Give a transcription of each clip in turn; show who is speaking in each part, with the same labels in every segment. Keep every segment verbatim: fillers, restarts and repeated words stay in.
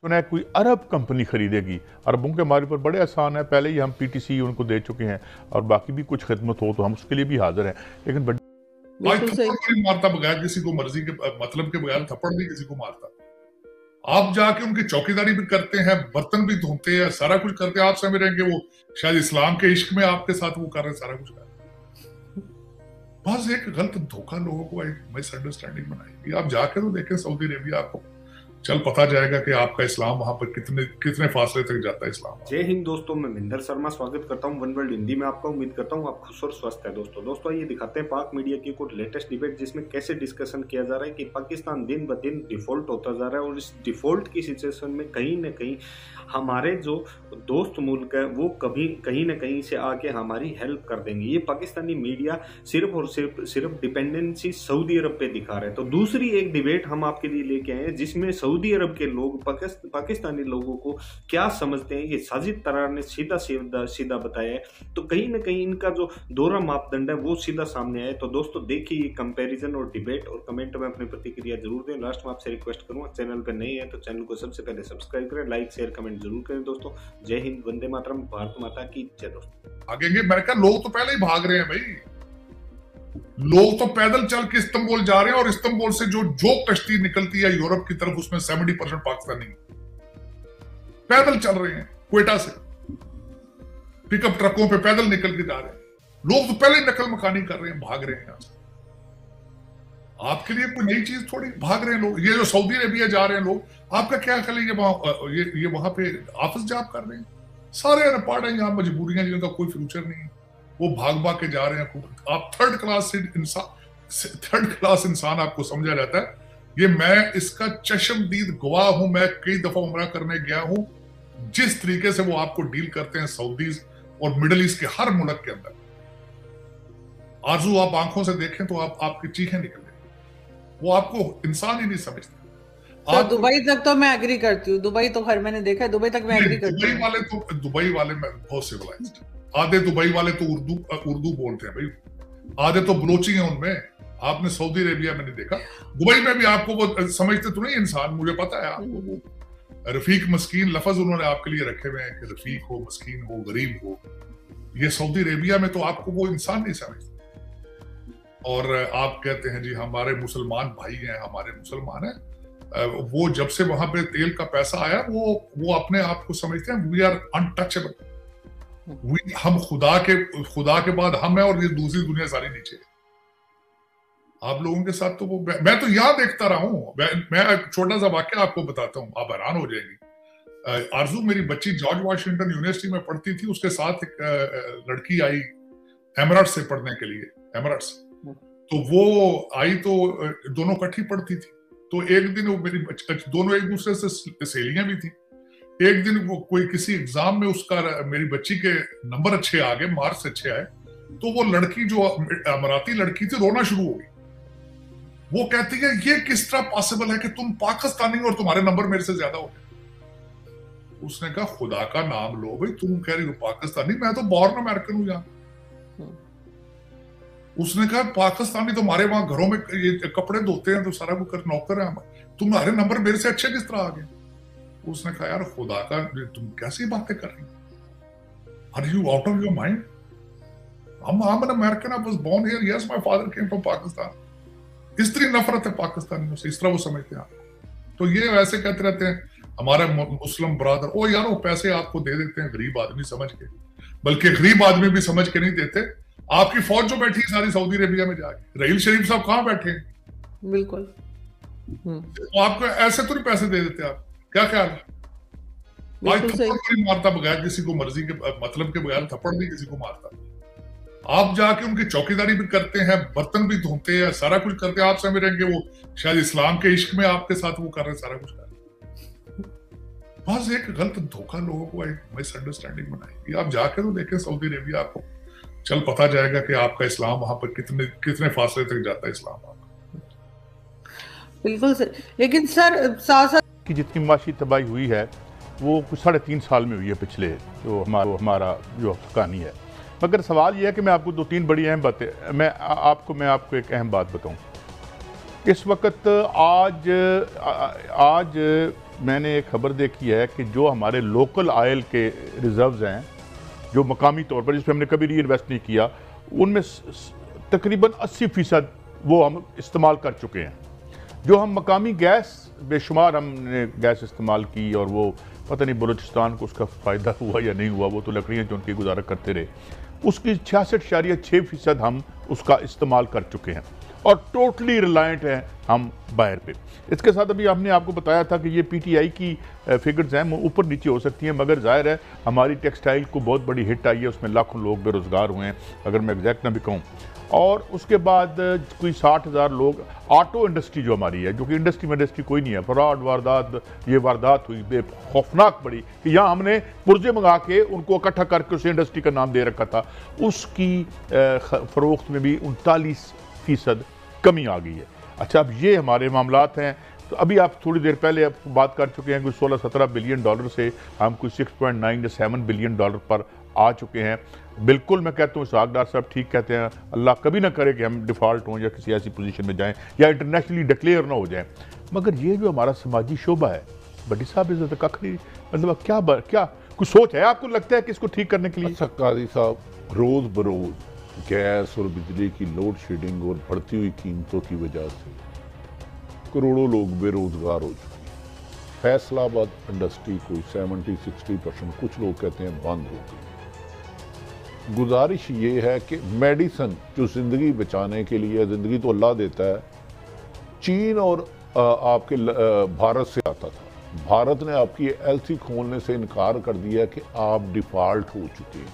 Speaker 1: सुना है कोई अरब कंपनी खरीदेगी। अरबों के हमारे ऊपर बड़े आसान है, पहले ही हम पीटीसी उनको दे चुके हैं और बाकी भी कुछ खिदमत हो तो हम उसके लिए भी हाजिर हैं। लेकिन
Speaker 2: बिल्कुल सही नहीं मारता बगैर किसी को, मर्जी के मतलब के बगैर थप्पड़ नहीं किसी को मारता। आप जाके उनकी चौकीदारी भी करते हैं, बर्तन भी धोते हैं, सारा कुछ करते हैं। आप समझ रहे हैं कि वो शायद इस्लाम के इश्क में आपके साथ वो कर रहे हैं, सारा कुछ कर रहे हैं। बस एक गलत धोखा लोगों को एक मिसअंडरस्टैंडिंग बनाएगी। आप जाके तो देखें सऊदी अरेबिया, आपको चल पता जाएगा कि आपका इस्लाम वहां पर कितने कितने फासले तक जाता है इस्लाम।
Speaker 3: जय हिंद दोस्तों, मैं महिंदर शर्मा स्वागत करता हूं वन वर्ल्ड हिंदी में आपका। उम्मीद करता हूं आप खुश और स्वस्थ है। दोस्तों दोस्तों ये दिखाते हैं पाक मीडिया की कुछ लेटेस्ट डिबेट, जिसमें कैसे डिस्कशन किया जा रहा है कि पाकिस्तान दिन ब दिन डिफॉल्ट होता जा रहा है और इस डिफॉल्ट की सिचुएशन में कहीं ना कहीं हमारे जो दोस्त मुल्क है वो कभी कहीं ना कहीं से आके हमारी हेल्प कर देंगे। ये पाकिस्तानी मीडिया सिर्फ और सिर्फ सिर्फ डिपेंडेंसी सऊदी अरब पे दिखा रहे हैं। तो दूसरी एक डिबेट हम आपके लिए लेके आए हैं, जिसमें सऊदी अरब के लोग पाकिस्तानी लोगों को क्या समझते हैं, ये साजिद तरार ने सीधा सीधा सीधा बताया है। तो कहीं ना कहीं इनका जो दोहरा मापदंड है वो सीधा सामने आया। तो दोस्तों देखिए ये कंपैरिजन और डिबेट, और कमेंट में अपनी प्रतिक्रिया जरूर दें। लास्ट में आपसे रिक्वेस्ट करूंगा, चैनल पर नए हैं तो चैनल को सबसे पहले सब्सक्राइब करें, लाइक शेयर कमेंट जरूर करें। दोस्तों जय हिंद, वंदे मातरम, भारत माता की जय। दोस्तों
Speaker 2: आगे मैंने कहा लोग तो पहले ही भाग रहे हैं भाई, लोग तो पैदल चल के इस्तांबुल जा रहे हैं और इस्तांबुल से जो जो कश्ती निकलती है यूरोप की तरफ उसमें सत्तर परसेंट पाकिस्तानी पैदल चल रहे हैं। क्वेटा से पिकअप ट्रकों पे पैदल निकल के जा रहे हैं। लोग तो पहले ही नकल मकानी कर रहे हैं, भाग रहे हैं यहां से। आपके लिए कोई नई चीज थोड़ी, भाग रहे हैं लोग। ये जो सऊदी अरेबिया जा रहे हैं लोग, आपका क्या ख्याल है? ये वहां ये, ये वहां पे ऑफिस जॉब कर रहे हैं, सारे अनपढ़ हैं, यहाँ मजबूरियां जिनका कोई फ्यूचर नहीं है, वो भाग भाग के जा रहे हैं। आप थर्ड क्लास इंसान थर्ड क्लास इंसान आपको समझा जाता है। ये मैं इसका चशमदीद गवाह हूं। मैं कई दफा उम्रा करने गया हूं। जिस तरीके से वो आपको डील करते हैं सऊदीज और मिडिल ईस्ट के हर मुल्क के अंदर, आरजू आप आंखों से देखें तो आप आपकी चीखें निकल जाएंगी। वो आपको इंसान ही नहीं समझते।
Speaker 4: तो दुबई तक तो मैं एग्री करती हूँ। दुबई तो खैर मैंने देखा है, दुबई तक मैं एग्री करती हूँ।
Speaker 2: दुबई वाले तो दुबई वाले में बहुत सिविलाइज्ड। आधे दुबई वाले तो उर्दू उर्दू बोलते हैं भाई, आधे तो बलोची हैं उनमें। आपने सऊदी अरेबिया में नहीं देखा, दुबई में भी आपको वो समझते तो नहीं इंसान, मुझे पता है आपको। वो रफीक मस्कीन लफ्ज उन्होंने आपके लिए रखे हुए हैं कि रफीक हो, मस्कीन हो, गरीब हो। ये सऊदी अरेबिया में तो आपको वो इंसान नहीं समझते। और आप कहते हैं जी हमारे मुसलमान भाई हैं, हमारे मुसलमान हैं। वो जब से वहां पे तेल का पैसा आया वो वो अपने आप को समझते हैं वी आर अनटचेबल। हम खुदा के खुदा के बाद हम है और ये दूसरी दुनिया सारी नीचे है। आप लोगों के साथ तो वो मैं तो यहां देखता रहा हूं। मैं, मैं एक छोटा सा वाक्य आपको बताता हूं, आप हैरान हो जाएंगी। आरजू मेरी बच्ची जॉर्ज वाशिंगटन यूनिवर्सिटी में पढ़ती थी, उसके साथ एक लड़की आई एमराट्स से पढ़ने के लिए, एमराट्स। तो वो आई तो दोनों इकट्ठी पढ़ती थी। तो एक दिन वो मेरी दोनों एक दूसरे से सहेलियां भी थी। एक दिन वो कोई किसी एग्जाम में उसका मेरी बच्ची के नंबर अच्छे आ गए, मार्क्स अच्छे आए, तो वो लड़की जो अमराती लड़की थी रोना शुरू हो गई। वो कहती है ये किस तरह पॉसिबल है कि तुम पाकिस्तानी और तुम्हारे नंबर मेरे से ज्यादा हो गए। उसने कहा खुदा का नाम लो भाई, तुम कह रही हो पाकिस्तानी, मैं तो बॉर्न अमेरिकन हूं यहाँ। उसने कहा पाकिस्तानी तुम्हारे वहां घरों में ये कपड़े धोते हैं तो सारा वो कर नौकर है, तुम्हारे नंबर मेरे से अच्छे किस तरह आ गए? उसने कहा यार खुदा का, तुम कैसी बातें कर रही हो? Are you out of your mind? I'm I'm an American. I was born here. Yes, my father came from Pakistan. इस तरह नफरत है पाकिस्तानियों से, इस तरह वो समझते हैं। तो ये वैसे कहते रहते हैं हमारे मुस्लिम ब्रादर, ओ यार वो पैसे आपको दे देते हैं गरीब आदमी समझ के, बल्कि गरीब आदमी भी समझ के नहीं देते। आपकी फौज जो बैठी है सारी सऊदी अरेबिया में जाके, रहील शरीफ साहब कहाँ बैठे हैं?
Speaker 4: बिल्कुल।
Speaker 2: तो आपको ऐसे तो नहीं पैसे दे देते आप? क्या ख्याल है? आज थप्पड़ मारता बगैर किसी को, मर्जी के मतलब के बगैर थप्पड़ नहीं किसी को मारता। आप जाके उनकी चौकीदारी भी करते हैं, बर्तन भी धोते हैं, सारा कुछ करते हैं। आप समझ रहे हैं कि वो शायद इस्लाम के इश्क में आपके साथ वो कर रहे हैं, सारा कुछ कर रहे हैं। बस एक गलत धोखा लोगों को एक मिसअंडरस्टैंडिंग बनाएगी। आप जाके तो देखें सऊदी अरेबिया, आपको चल पता जाएगा कि आपका इस्लाम वहां पर कितने कितने फासले तक जाता है इस्लाम आपका।
Speaker 4: बिल्कुल सर। लेकिन सर साथ साथ
Speaker 1: की जितनी माशी तबाही हुई है वो कुछ साढ़े तीन साल में हुई है, पिछले जो हमारा हमारा जो कहानी है। मगर सवाल यह है कि मैं आपको दो तीन बड़ी अहम बातें मैं आपको मैं आपको एक अहम बात बताऊं। इस वक्त आज आज मैंने एक खबर देखी है कि जो हमारे लोकल ऑयल के रिजर्व्स हैं जो मकामी तौर पर, जिस पर हमने कभी री इन्वेस्ट नहीं किया, उनमें तकरीबन अस्सी फ़ीसद वो हम इस्तेमाल कर चुके हैं। जो हम मकामी गैस बेशुमार हमने गैस इस्तेमाल की और वो पता नहीं बलूचिस्तान को उसका फ़ायदा हुआ या नहीं हुआ, वो तो लकड़ियाँ जो उनकी गुजारा करते रहे, उसकी छियासठ शारिया छः फ़ीसद हम उसका इस्तेमाल कर चुके हैं और टोटली रिलायंट हैं हम बाहर पे। इसके साथ अभी हमने आपको बताया था कि ये पीटीआई की फिगर्स हैं, ऊपर नीचे हो सकती हैं, मगर जाहिर है हमारी टेक्सटाइल को बहुत बड़ी हिट आई है, उसमें लाखों लोग बेरोज़गार हुए हैं अगर मैं एग्जैक्ट ना भी कहूँ। और उसके बाद कोई साठ हज़ार लोग, ऑटो इंडस्ट्री जो हमारी है, जो कि इंडस्ट्री में इंडस्ट्री कोई नहीं है, फ्रॉड वारदात, ये वारदात हुई बे खौफनाक बड़ी कि यहाँ हमने पुर्जे मंगा के उनको इकट्ठा करके उसे इंडस्ट्री का नाम दे रखा था, उसकी फ़रोख्त में भी उनतालीस फ़ीसद कमी आ गई है। अच्छा, अब ये हमारे मामलात हैं। तो अभी आप थोड़ी देर पहले आप बात कर चुके हैं कि सोलह सत्रह बिलियन डॉलर से हम कोई सिक्स पॉइंट नाइन या सेवन बिलियन डॉलर पर आ चुके हैं। बिल्कुल मैं कहता हूँ इसहाक डार साहब ठीक कहते हैं, अल्लाह कभी ना करे कि हम डिफ़ॉल्ट हों या किसी ऐसी पोजीशन में जाएं या इंटरनेशनली डिक्लेयर ना हो जाएं। मगर ये जो हमारा समाजी शोबा है, बड़ी साहब इज़्ज़त कख नहीं, मतलब क्या बर, क्या कुछ सोच है आपको लगता है कि इसको ठीक करने के लिए?
Speaker 5: अच्छा काजी साहब, रोज़ बरोज़ गैस और बिजली की लोड शेडिंग और बढ़ती हुई कीमतों की वजह से करोड़ों लोग बेरोजगार हो चुके हैं। फैसलाबाद इंडस्ट्री कोई सेवेंटी सिक्सटी परसेंट, कुछ लोग कहते हैं बंद हो गई। गुजारिश ये है कि मेडिसिन जो ज़िंदगी बचाने के लिए, ज़िंदगी तो अल्लाह देता है, चीन और आपके भारत से आता था। भारत ने आपकी एलसी खोलने से इनकार कर दिया कि आप डिफ़ॉल्ट हो चुके हैं,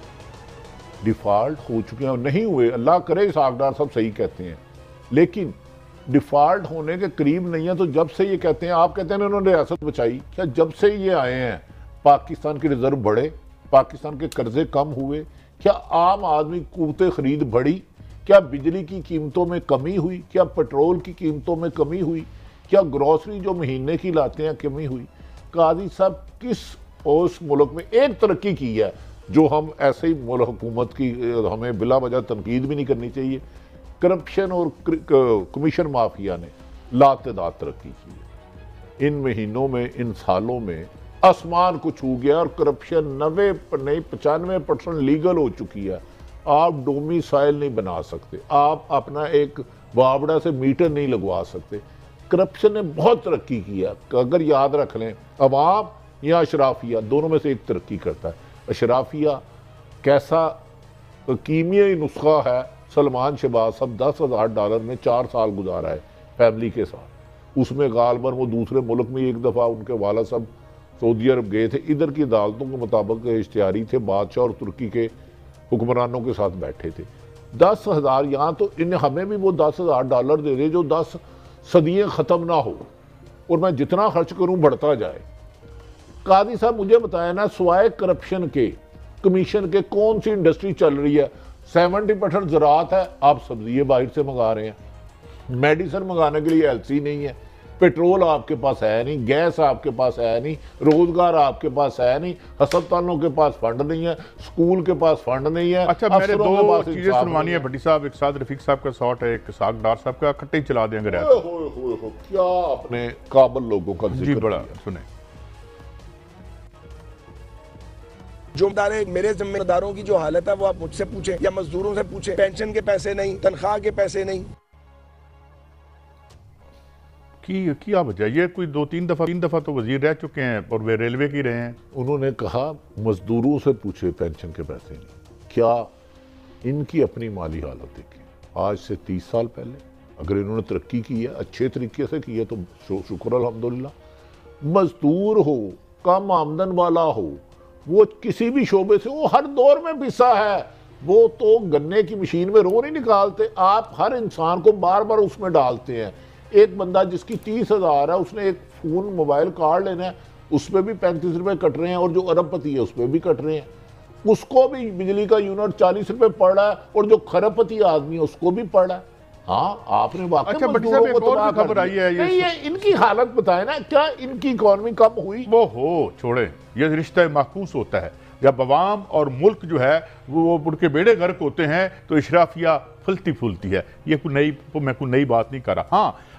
Speaker 5: डिफ़ॉल्ट हो चुके हैं। नहीं हुए, अल्लाह करे इसहाक डार सब सही कहते हैं, लेकिन डिफ़ॉल्ट होने के करीब नहीं है। तो जब से ये कहते हैं, आप कहते हैं उन्होंने रियासत बचाई, क्या जब से ये आए हैं पाकिस्तान के रिजर्व बढ़े, पाकिस्तान के कर्जे कम हुए, क्या आम आदमी क़ुव्वत ख़रीद बढ़ी, क्या बिजली की कीमतों में कमी हुई, क्या पेट्रोल की कीमतों में कमी हुई, क्या ग्रॉसरी जो महीने की लाते हैं कमी हुई? काजी साहब, किस उस मुल्क में एक तरक्की की है जो हम ऐसे ही मुल्क हुकूमत की हमें बिला वजह तनकीद भी नहीं करनी चाहिए? करप्शन और कमीशन माफिया ने लातेदार तरक्की की है। इन महीनों में, इन सालों में आसमान को छू गया और करप्शन नब्बे नहीं पचानवे परसेंट लीगल हो चुकी है। आप डोमिसाइल नहीं बना सकते, आप अपना एक बावड़ा से मीटर नहीं लगवा सकते। करप्शन ने बहुत तरक्की की है। अगर याद रख लें, अवाम या अशराफिया दोनों में से एक तरक्की करता है। अशराफिया कैसा कीमियाई नुस्खा है, सलमान शहबाज सब दस हज़ार डॉलर में चार साल गुजारा है फैमिली के साथ। उसमें गालबन वो दूसरे मुल्क में एक दफ़ा उनके वाला सब सऊदी अरब गए थे, इधर की अदालतों के मुताबिक इश्तिहारी थे, बादशाह और तुर्की के हुक्मरानों के साथ बैठे थे। दस हज़ार यहाँ तो इन हमें भी वो दस हज़ार डॉलर दे दे जो दस सदियाँ ख़त्म ना हो और मैं जितना खर्च करूँ बढ़ता जाए। कादी साहब मुझे बताया ना, स्वाय करप्शन के, कमीशन के कौन सी इंडस्ट्री चल रही है? सेवेंटी परसेंट ज़राअत है, आप सब्जियाँ बाहर से मंगा रहे हैं, मेडिसिन मंगाने के लिए एलसी नहीं है, पेट्रोल आपके पास है नहीं, गैस आपके पास है नहीं, रोजगार आपके पास है नहीं, अस्पतालों के पास फंड नहीं है, स्कूल के पास फंड नहीं है।
Speaker 1: अच्छा, मेरे दो चीजें सुनवानी है भट्टी साहब, एक साथ रफीक साहब का शॉट है, एक इसहाक डार साहब का, इकट्ठे ही चला देंगे।
Speaker 5: हो, हो, हो, हो, क्या अपने काबिल लोगों का
Speaker 1: जी बड़ा सुने।
Speaker 6: जिम्मेदार मेरे जिम्मेदारों की जो हालत है वो आप मुझसे पूछें या मजदूरों से पूछें। पेंशन के पैसे नहीं, तनख्वाह के पैसे नहीं।
Speaker 1: की क्या वजह? ये कोई दो तीन दफा तीन दफा तो वजीर रह चुके हैं और वे रेलवे की रहे हैं।
Speaker 5: उन्होंने कहा मजदूरों से पूछे पेंशन के पैसे नहीं। क्या इनकी अपनी माली हालत देखी, आज से तीस साल पहले अगर इन्होंने तरक्की की है, अच्छे तरीके से की है, तो शुक्र अल्हम्दुलिल्लाह। मजदूर हो, कम आमदन वाला हो, वो किसी भी शोबे से, वो हर दौर में पिसा है। वो तो गन्ने की मशीन में रो नहीं निकालते, आप हर इंसान को बार बार उसमें डालते हैं। एक बंदा जिसकी तीस हजार है, उसने एक फोन मोबाइल कार्ड लेना है, उस पर भी पैंतीस रुपए कट रहे हैं, और जो अरबपति है उस पर भी कट रहे हैं। उसको भी बिजली का यूनिट चालीस रुपए पड़ रहा है, और जो खरबपति आदमी है उसको भी पड़ रहा है। हाँ, आपने वाकई
Speaker 1: अच्छा, खबर आई है,
Speaker 5: ये, ये इनकी हालत बताए ना, क्या इनकी इकॉनमी कम हुई?
Speaker 1: वो हो छोड़े, ये रिश्ता माकूस होता है जब अवाम और मुल्क जो है वो उनके बेड़े गर्क होते हैं तो इशराफिया फलती फूलती है। ये कोई नई, मैं कोई नई बात नहीं कर रहा। हाँ,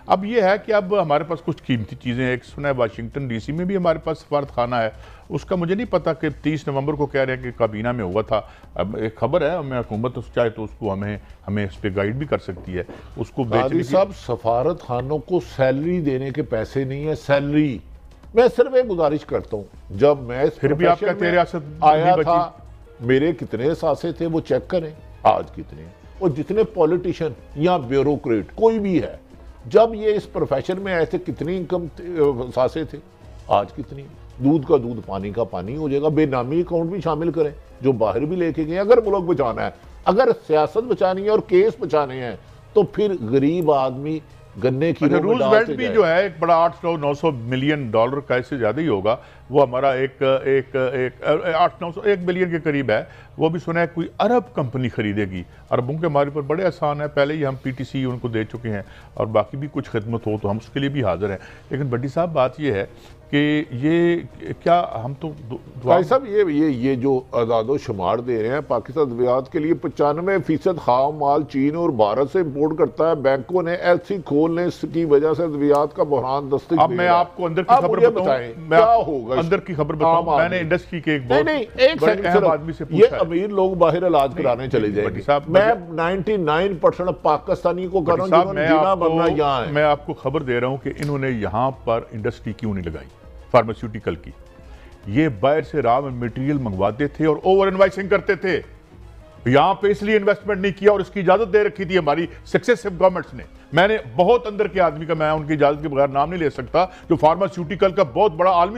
Speaker 1: अब ये है कि अब हमारे पास कुछ कीमती चीज़ें हैं। एक सुना है वाशिंगटन डीसी में भी हमारे पास सफारत खाना है, उसका मुझे नहीं पता कि तीस नवंबर को कह रहे हैं कि काबीना में हुआ था। अब एक खबर है, हमें हुकूमत चाहे तो उसको हमें हमें इस पर गाइड भी कर सकती है उसको बेचने की।
Speaker 5: सब सफारत खानों को सैलरी देने के पैसे नहीं है, सैलरी। मैं सिर्फ एक गुजारिश करता हूँ, जब मैं
Speaker 1: फिर भी आप कहते हैं रियासत
Speaker 5: आया था मेरे कितने सासे थे वो चेक करें, आज कितने हैं। और जितने पॉलिटिशियन या ब्यूरोक्रेट कोई भी है, जब ये इस प्रोफेशन में ऐसे कितनी इनकम सासे थे, आज कितनी। दूध का दूध पानी का पानी हो जाएगा। बेनामी अकाउंट भी शामिल करें जो बाहर भी लेके गए। अगर मुल्क बचाना है, अगर सियासत बचानी है और केस बचाने हैं, तो फिर गरीब आदमी गन्ने की
Speaker 1: अच्छा, रूजवेल्ट भी जो है एक बड़ा आठ सौ नौ सौ मिलियन डॉलर का, इससे ज़्यादा ही होगा, वो हमारा एक एक एक आठ नौ सौ एक बिलियन के करीब है। वो भी सुना है कोई अरब कंपनी खरीदेगी। अरबों के हमारे ऊपर बड़े आसान है, पहले ही हम पीटीसी उनको दे चुके हैं और बाकी भी कुछ खिदमत हो तो हम उसके लिए भी हाजिर हैं। लेकिन बड़ी साहब बात ये है कि ये क्या हम तो
Speaker 5: भाई साहब ये ये ये जो आज़ादो शुमार दे रहे हैं, पाकिस्तान अद्वियात के लिए पचानवे फीसद खाम माल चीन और भारत से इम्पोर्ट करता है। बैंकों ने एलसी खोलने की वजह से अद्वियात का बहरान दस्तक।
Speaker 1: अब मैं आपको अंदर की खबर बताऊं, क्या होगा अंदर की खबर बताऊं। मैंने इंडस्ट्री के एक बहुत अहम आदमी से पूछा,
Speaker 5: ये अमीर लोग बाहर इलाज कराने चले जाएंगे। मैं निन्यानवे परसेंट पाकिस्तानी को कर रहा हूं।
Speaker 1: मैं आपको खबर दे रहा हूं कि इन्होंने यहां पर इंडस्ट्री क्यों नहीं लगाई फार्मास्यूटिकल की। ये बाहर से रॉ मटेरियल मंगवाते थे और ओवर इन्वाइसिंग करते थे। यहां पे इसलिए इन्वेस्टमेंट नहीं किया और इसकी इजाजत दे रखी थी हमारी सक्सेसिव गवर्नमेंट्स ने। मैंने बहुत अंदर के आदमी का, मैं उनकी इजाजत के बगैर नाम नहीं ले सकता, जो फार्मास्यूटिकल का बहुत बड़ा आलमी